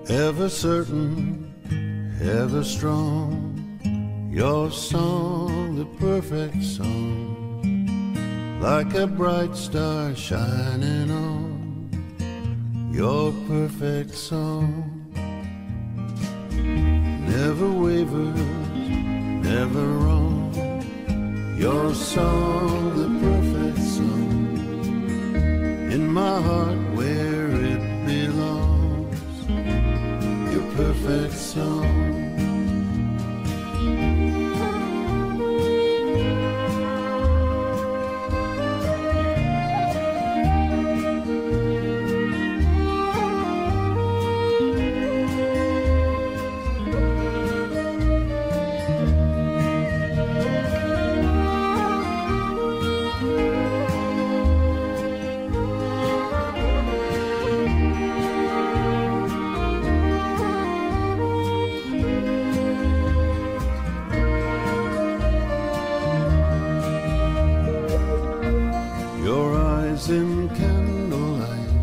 Ever certain, ever strong, your song, the perfect song, like a bright star shining on, your perfect song. Never wavers, never wrong, your song, the perfect song, in my heart where it belongs, your perfect song. Your eyes in candlelight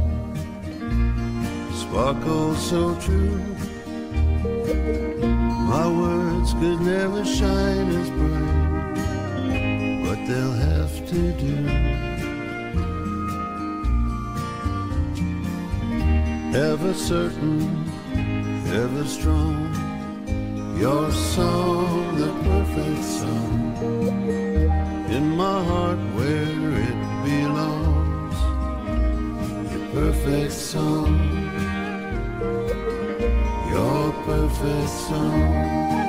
sparkle so true. My words could never shine as bright, but they'll have to do. Ever certain, ever strong, your song, the perfect song, in my heart where it belongs, your perfect song, your perfect song.